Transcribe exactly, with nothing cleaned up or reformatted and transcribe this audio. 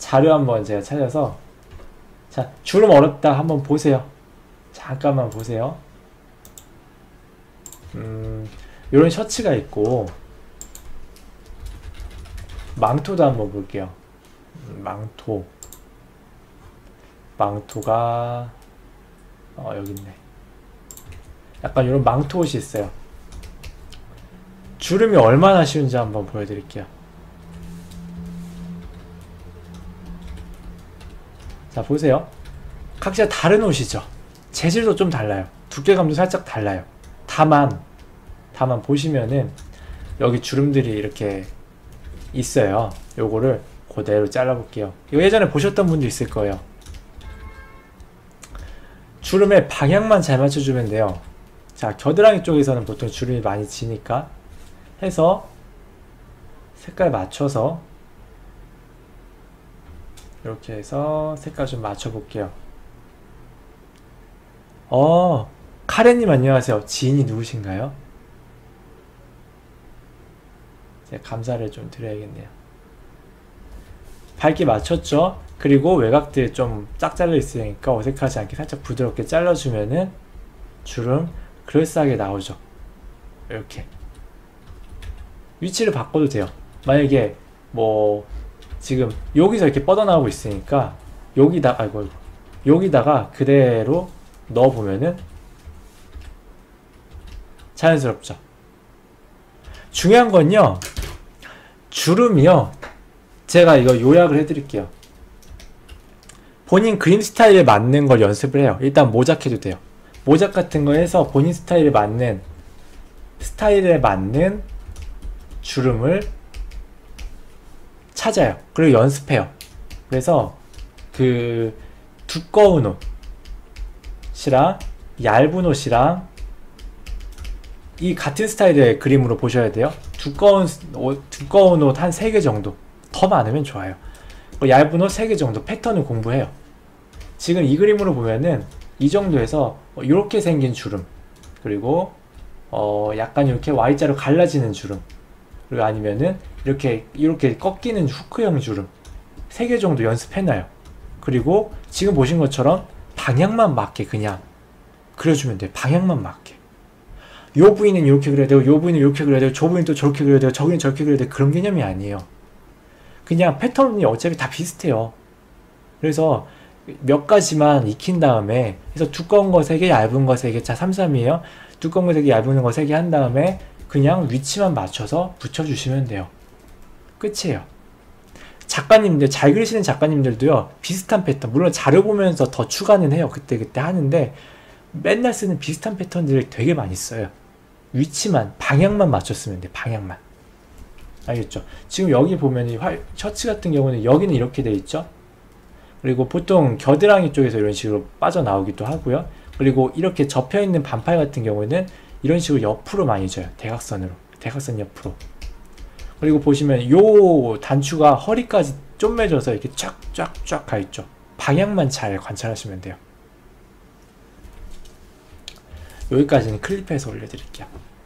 자료 한번 제가 찾아서, 자, 주름 어렵다 한번 보세요. 잠깐만 보세요. 음, 요런 셔츠가 있고, 망토도 한번 볼게요. 음, 망토. 망토가, 어, 여기 있네. 약간 이런 망토 옷이 있어요. 주름이 얼마나 쉬운지 한번 보여드릴게요. 자, 보세요. 각자 다른 옷이죠. 재질도 좀 달라요. 두께감도 살짝 달라요. 다만 다만 보시면은 여기 주름들이 이렇게 있어요. 요거를 그대로 잘라볼게요. 이거 예전에 보셨던 분도 있을 거예요. 주름의 방향만 잘 맞춰주면 돼요. 자, 겨드랑이 쪽에서는 보통 주름이 많이 지니까 해서 색깔 맞춰서 이렇게 해서 색깔 좀 맞춰볼게요. 어, 카렌님 안녕하세요. 지인이 누구신가요? 제가 감사를 좀 드려야겠네요. 밝게 맞췄죠? 그리고 외곽들 좀 짝 잘려 있으니까 어색하지 않게 살짝 부드럽게 잘라주면은 주름 그럴싸하게 나오죠. 이렇게 위치를 바꿔도 돼요. 만약에 뭐 지금 여기서 이렇게 뻗어나오고 있으니까 여기다 아이고, 아이고 여기다가 그대로 넣어보면은 자연스럽죠. 중요한 건요, 주름이요, 제가 이거 요약을 해드릴게요. 본인 그림 스타일에 맞는 걸 연습을 해요. 일단 모작해도 돼요. 모작 같은 거 해서 본인 스타일에 맞는 스타일에 맞는 주름을 찾아요. 그리고 연습해요. 그래서 그 두꺼운 옷이랑 얇은 옷이랑 이 같은 스타일의 그림으로 보셔야 돼요. 두꺼운 옷, 두꺼운 옷 한 세 개 정도, 더 많으면 좋아요. 얇은 옷 세 개 정도 패턴을 공부해요. 지금 이 그림으로 보면은 이 정도에서 이렇게 생긴 주름, 그리고 어 약간 이렇게 Y자로 갈라지는 주름, 그리고 아니면은 이렇게 이렇게 꺾이는 후크형 주름 세 개 정도 연습해놔요. 그리고 지금 보신 것처럼 방향만 맞게 그냥 그려주면 돼요. 방향만 맞게. 요 부위는 이렇게 그려야 되고, 요 부위는 이렇게 그려야 되고, 저 부위는 또 저렇게 그려야 되고, 저기는 저렇게 그려야 되고, 그런 개념이 아니에요. 그냥 패턴이 어차피 다 비슷해요. 그래서 몇 가지만 익힌 다음에, 그래서 두꺼운 거 세 개, 얇은 거 세 개, 자 삼, 삼이에요. 두꺼운 거 세 개, 얇은 거 세 개 한 다음에 그냥 위치만 맞춰서 붙여주시면 돼요. 끝이에요. 작가님들, 잘 그리시는 작가님들도요, 비슷한 패턴, 물론 자료 보면서 더 추가는 해요. 그때그때 하는데 맨날 쓰는 비슷한 패턴들을 되게 많이 써요. 위치만, 방향만 맞췄으면 돼. 방향만. 알겠죠? 지금 여기 보면 이 활, 셔츠 같은 경우는 여기는 이렇게 돼 있죠? 그리고 보통 겨드랑이 쪽에서 이런 식으로 빠져나오기도 하고요. 그리고 이렇게 접혀있는 반팔 같은 경우는 이런 식으로 옆으로 많이 져요. 대각선으로. 대각선 옆으로. 그리고 보시면 요 단추가 허리까지 쪼매져서 이렇게 쫙쫙쫙 가있죠. 방향만 잘 관찰하시면 돼요. 여기까지는 클립해서 올려드릴게요.